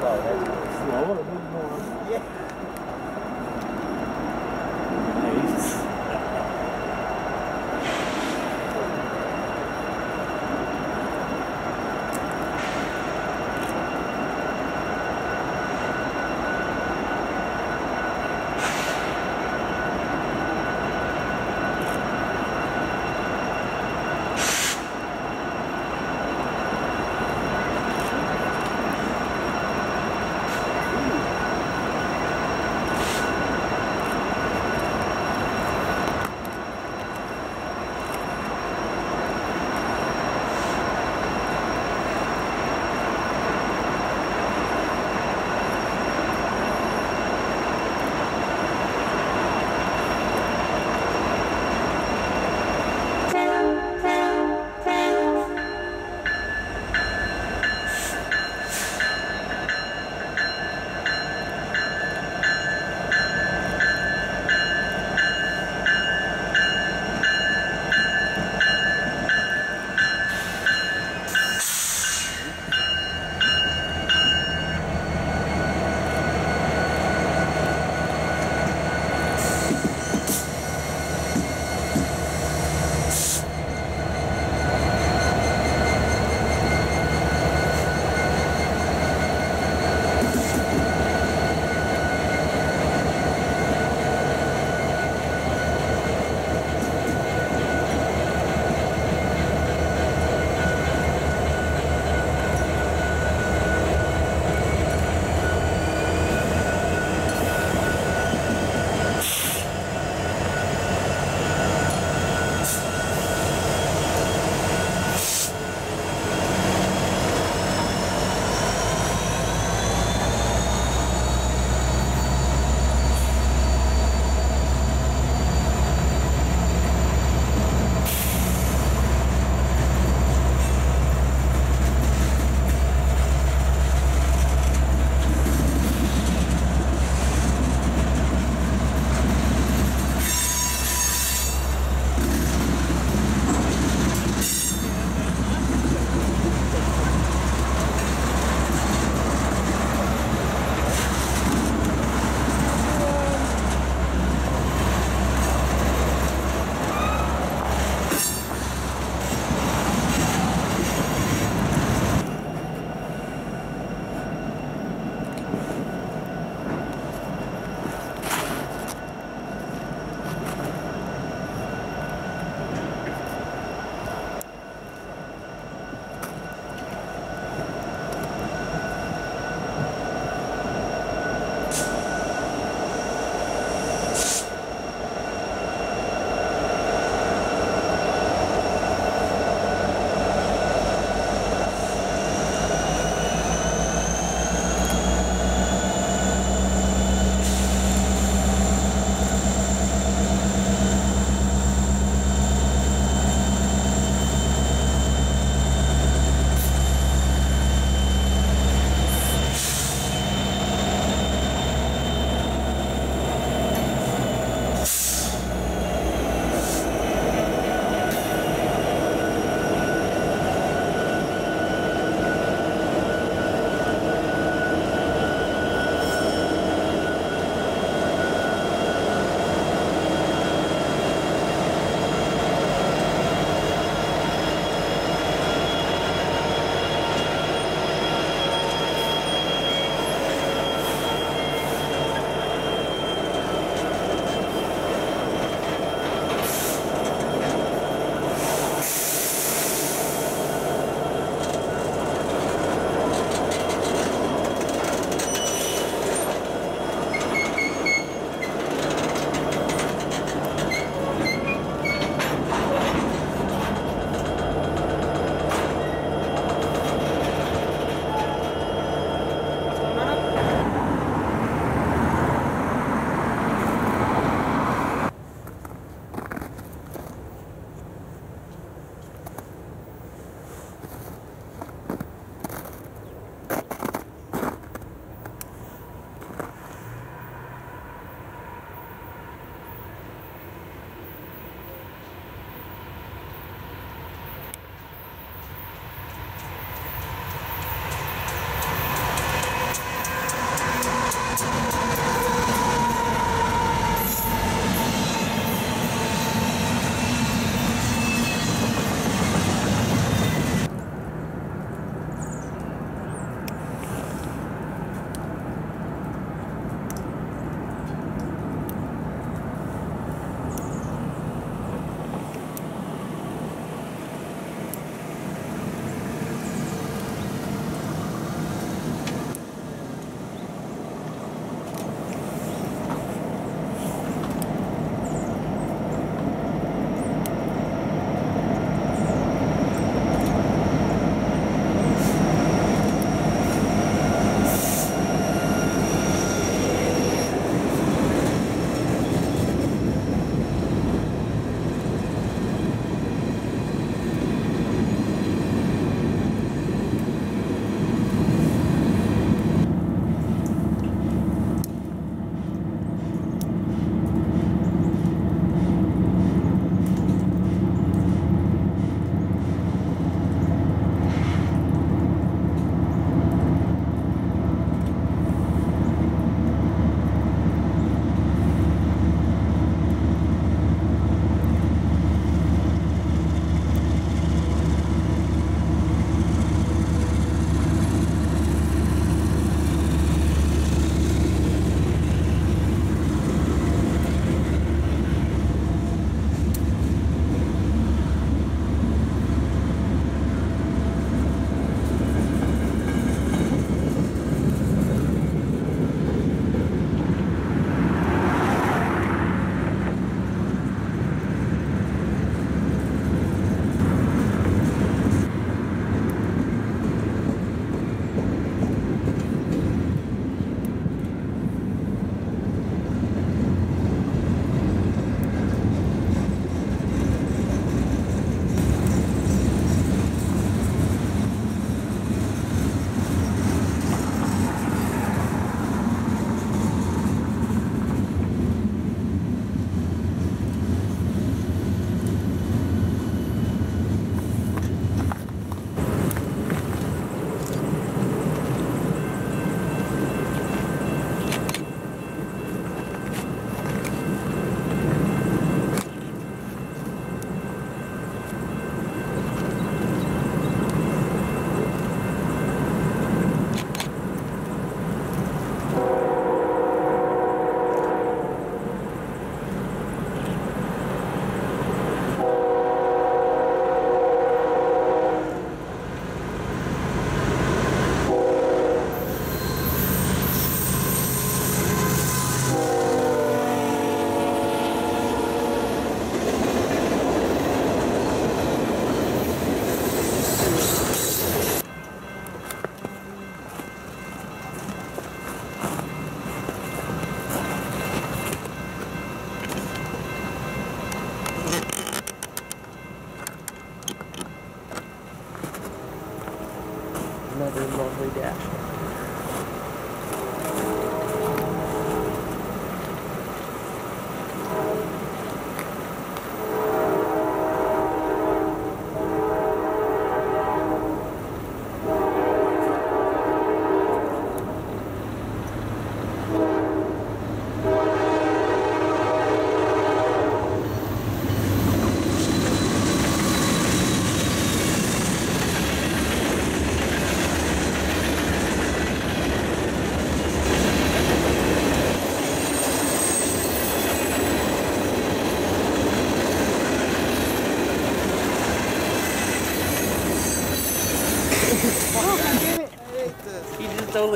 slow. That's good. Slow, a little more. Yeah. Nice.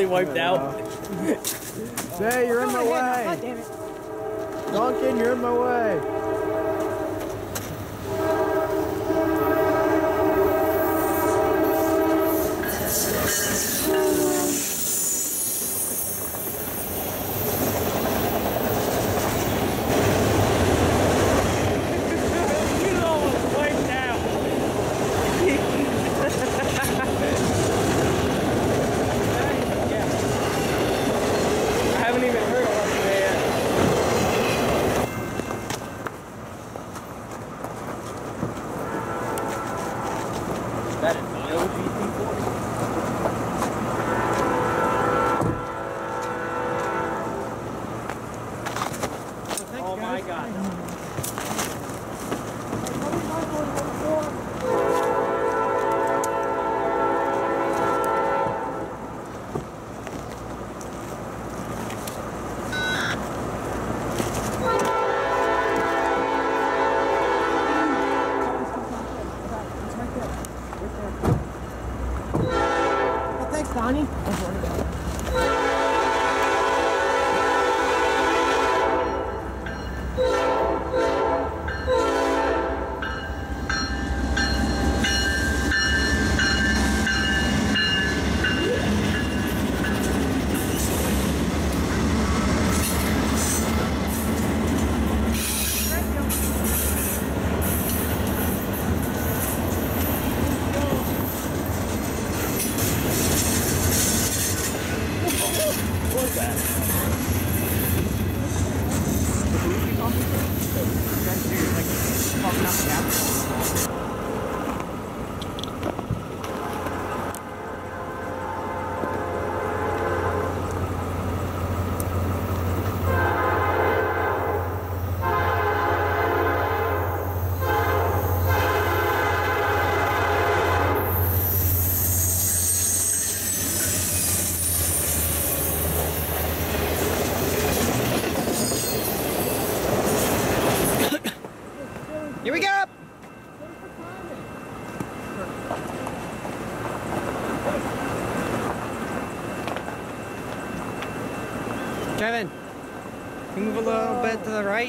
totally wiped out. Jay, you're in my way. God damn it. Duncan, you're in my way. He's almost wiped out. I haven't even heard of it yet. That is the OG-T40. Oh my God. Thanks, Donnie. What's that? Here we go! Kevin, can you move a little bit to the right?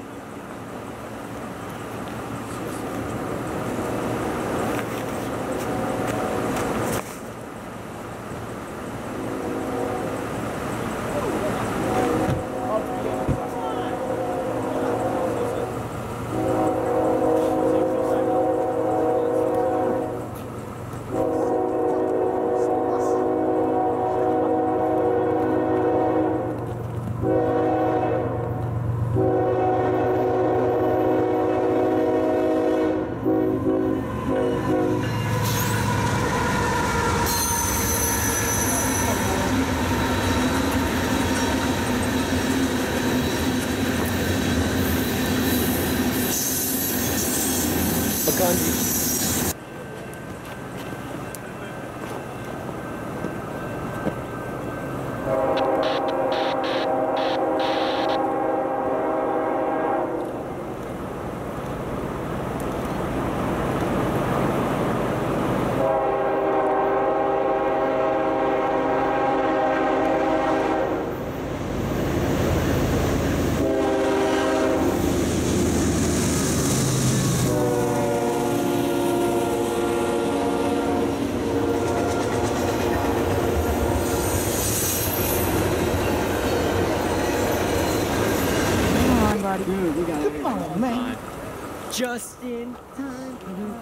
Dude, we got it. Come on, man. Just in time.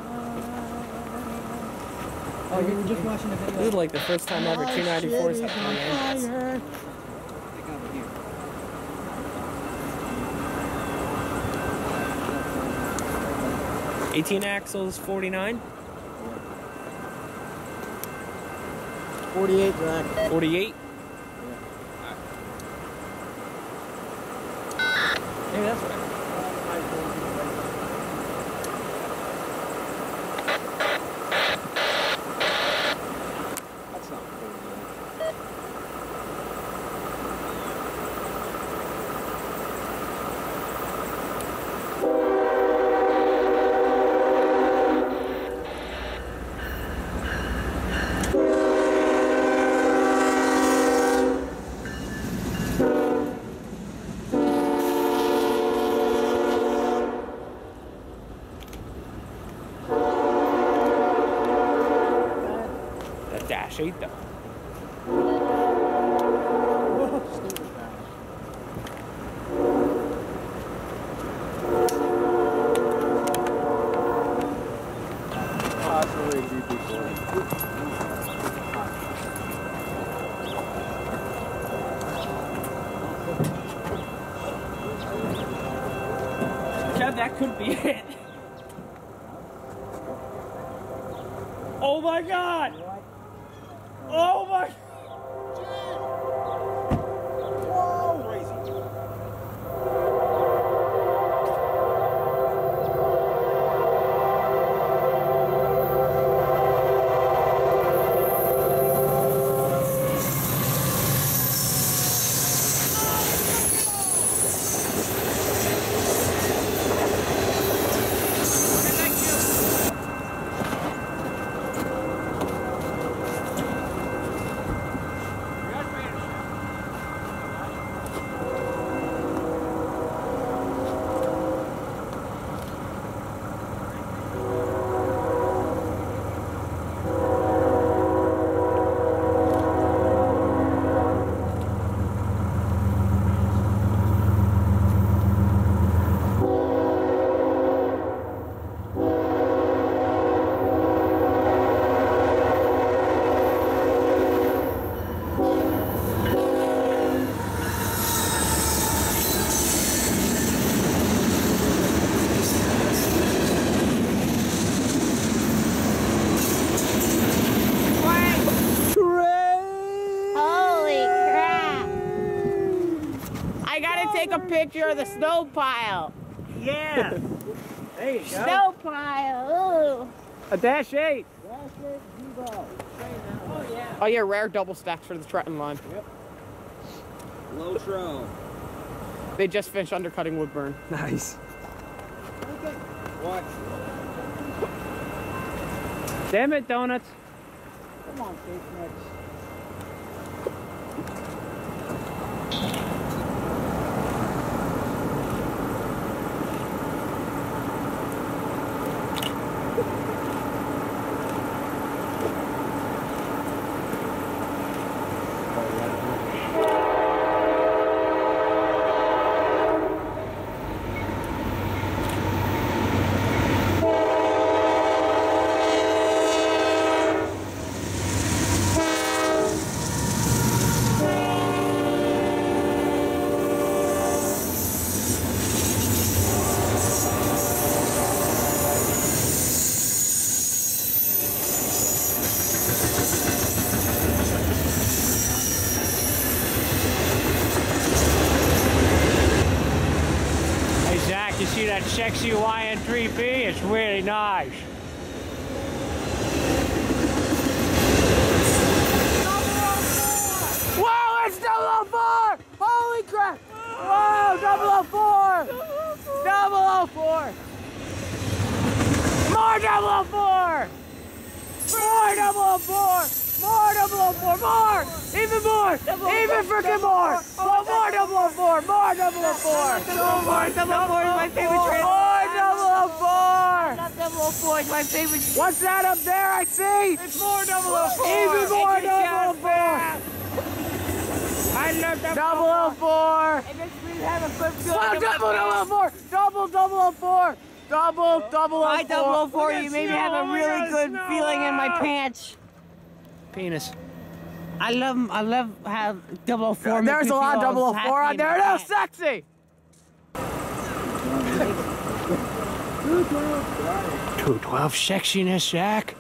Oh, you were just watching the video. This is like the first time ever 294s have three engines. Fire. 18 axles, 49. 48, Zach. 48. Maybe that's what That's not cool. dash 8 though. Kev, that could be it. Oh my God! Oh my! Whoa! Crazy. Take a picture of the snow pile. Yeah. There you go. Snow pile. Ooh. A dash 8. Oh yeah. Oh yeah, rare double stacks for the Trenton line. Yep. Low tro. They just finished undercutting Woodburn. Nice. Watch. Damn it, donuts. Come on, Case Mix. You see that sexy YN3B? It's really nice. Whoa, it's 004! Holy crap! Whoa, 004! 004! More 004! More 004! More 004! More! Even more! Even freaking more! More 004! More 004! 004 is my favorite train. More 004! Not 004 is my favorite. What's that up there I see? It's more 004. Even more 004! I love 004! It makes me have a good feeling. Wow, double 004! Double 004! Double 004! My 004, you made me have a really good feeling in my pants. Penis. I love how 004 makes There's me a lot feel of 004 happy on in there. my No, pants. sexy! 212 sexiness, Zach.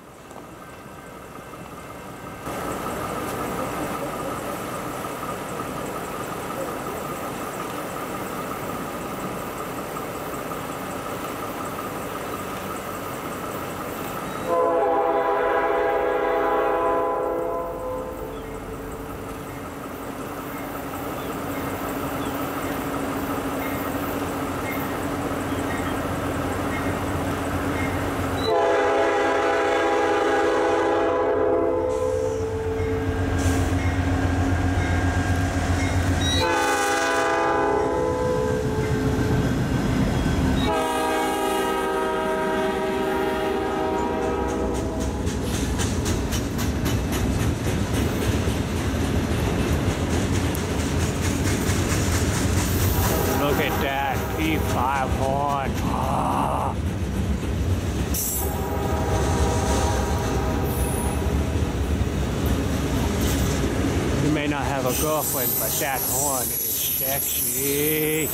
B5 horn. Ah. You may not have a girlfriend, but that horn is sexy.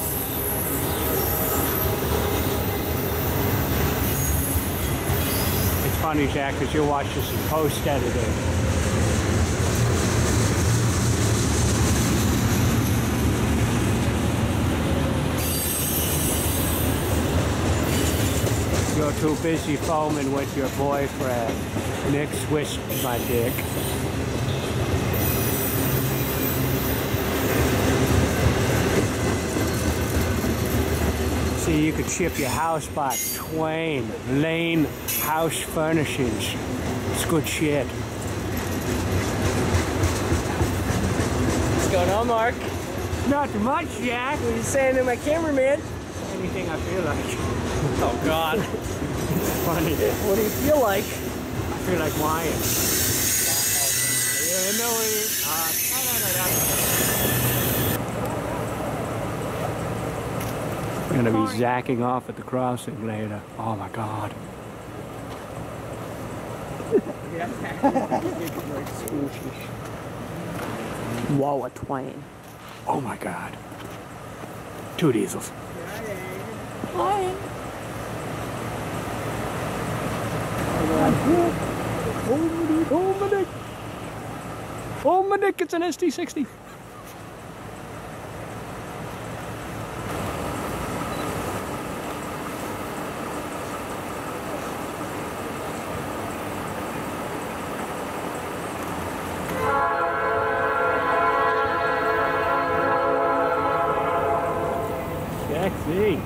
It's funny, Zach, because you'll watch this in post-editing. You're too busy foaming with your boyfriend. Nick swished my dick. See, you could ship your house by Twain Lane House Furnishings. It's good shit. What's going on, Mark? Not much, Jack. What are you saying to my cameraman? Anything I feel like. Oh, God. Funny. What do you feel like? I feel like lying. Yeah, no, we're gonna be zacking off at the crossing later. Oh my God. Whoa, a Twain. Oh my God. 2 diesels. Hi. Oh my dick, it's an ST60. Sexy.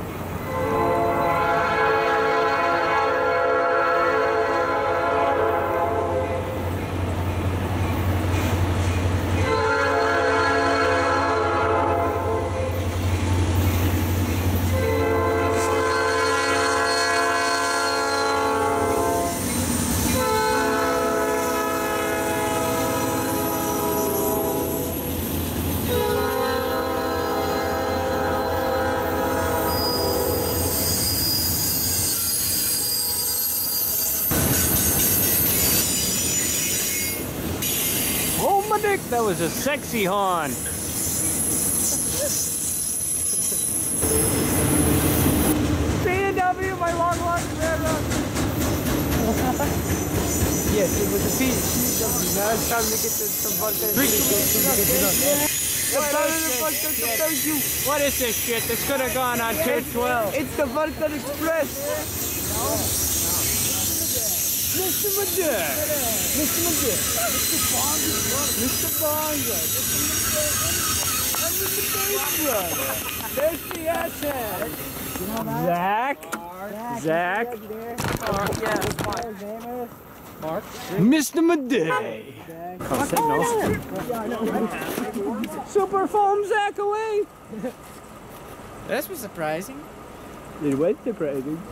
Oh my dick, that was a sexy horn. BNSF, my long railroad. Yes, it was a CNJ. Now it's time to get some fun. What is this shit? This could have gone on 212. It's the Vulcan Express. Mr. Madrid. Mr. Madrid. Mr. Bonga. There's CSM. Zach. Zach. Mark. Mr. Madrid. Super foam Zach away. That was surprising. It was surprising.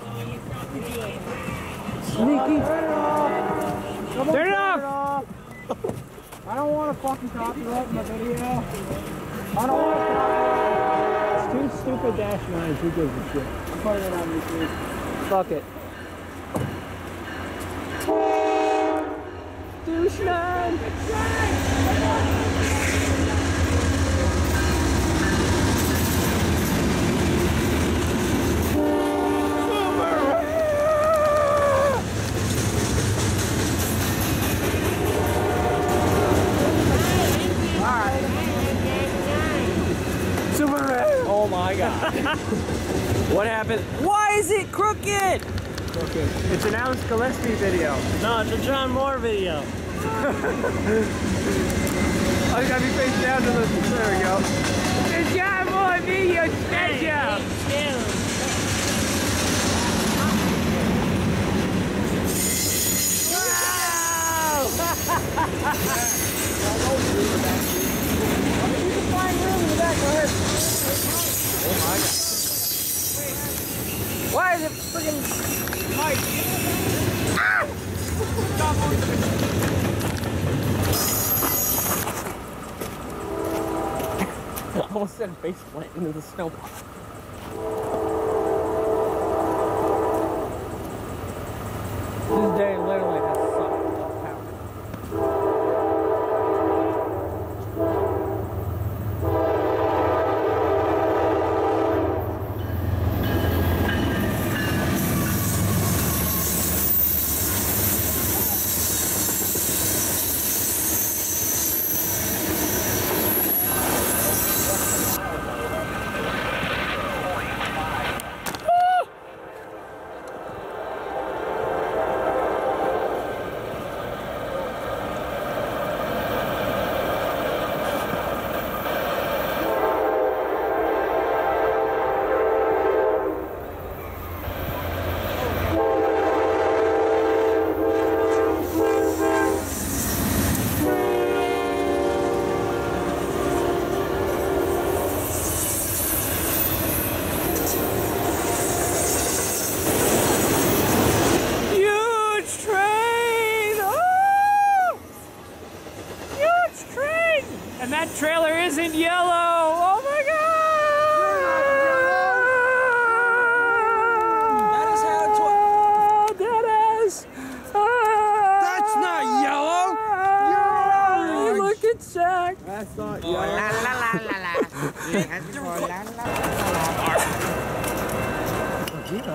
Sneaky. Turn it off. I don't want to fucking copyright my video. I don't want to copyright. It's too stupid -9s. Who gives a shit? I'm putting it on YouTube. Fuck it. Douche 9. Oh my God. What happened? Why is it crooked? Okay. It's an Alex Gillespie video. No, it's a John Moore video. I gotta be face down to listen. There we go. It's John Moore video special. Why is it freaking I almost said face plant into the snow pile. This day literally has sucked off power. And that trailer isn't yellow. Oh my God! That is how That is. That's not yellow. You look at Zach. That's not La la la la la. That's for la la la.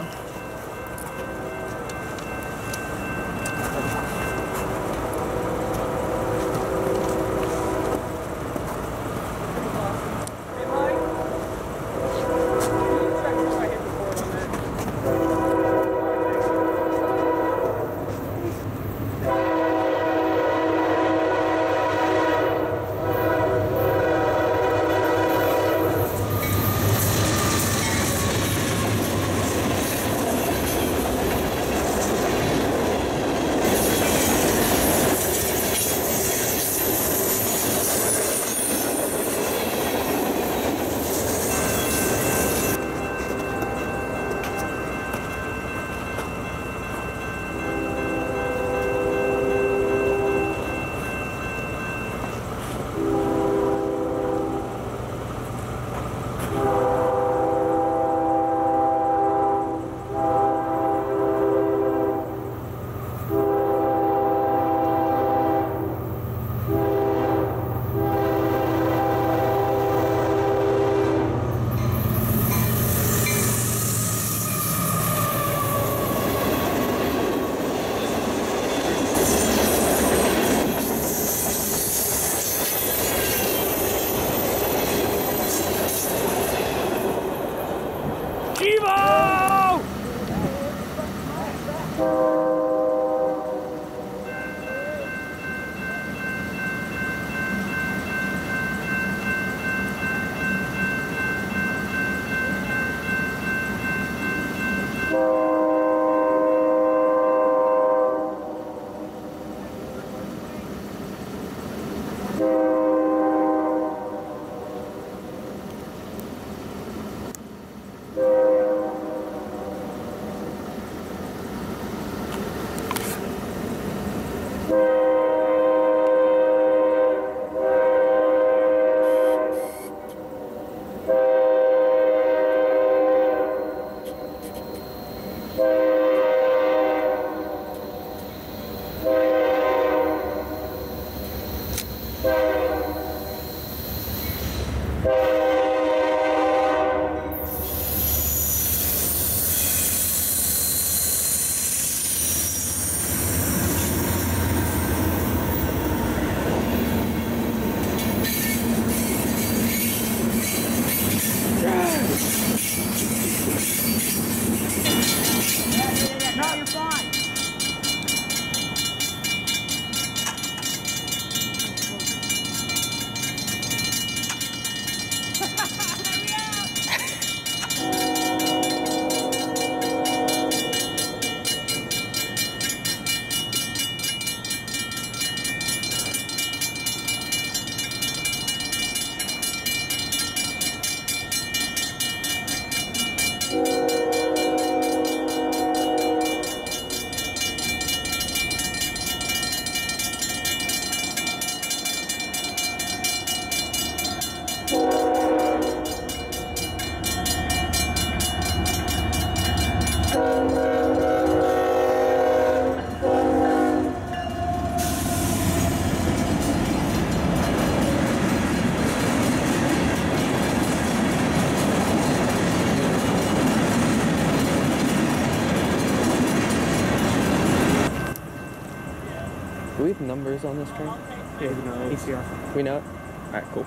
have numbers on this train? Yeah, no, ECR. We know it? Alright, cool.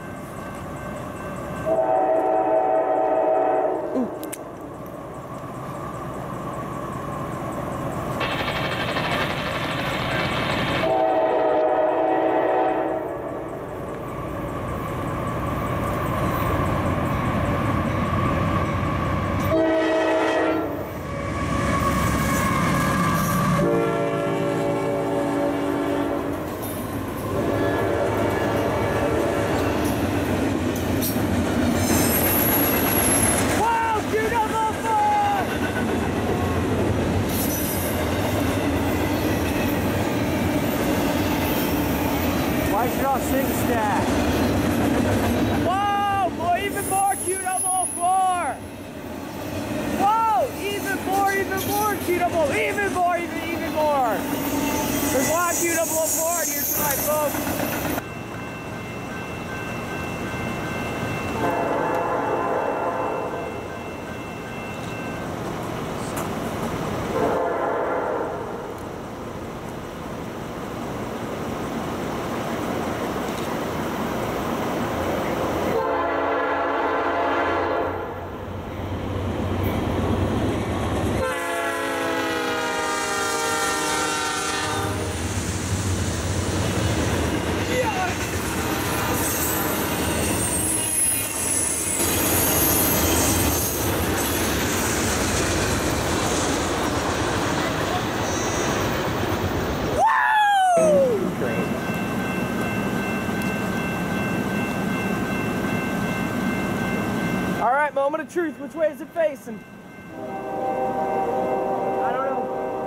Why should y'all sing stat? Whoa! Boy, even more Q404! Whoa! Even more Q4, even more! There's one Q404 here tonight, folks. All right, moment of truth. Which way is it facing? I don't know.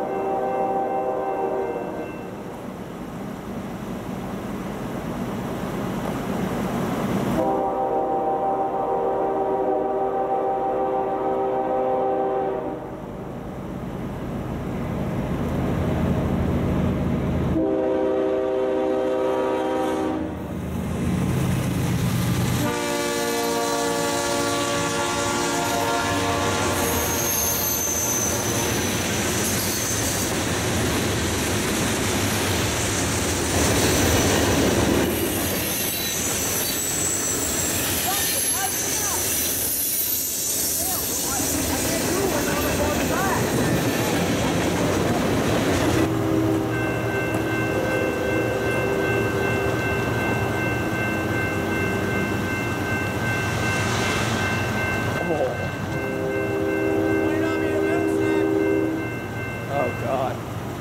Oh God.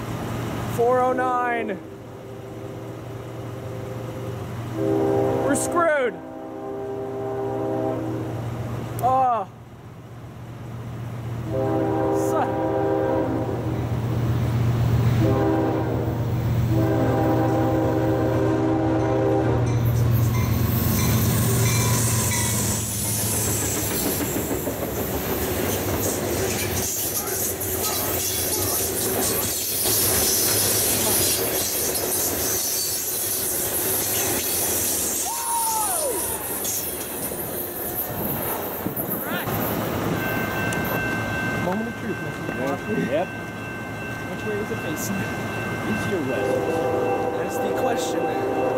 409. We're screwed. Oh. Son. Moment of truth, Mr. Yep. Which way is it facing? East or west? That's the question.